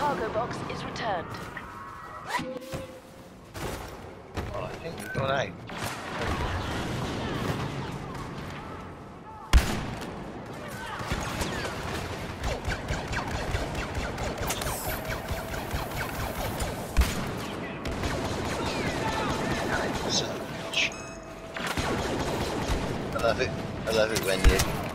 cargo box is returned. Oh, I think we've gone out. I love it. I love it when you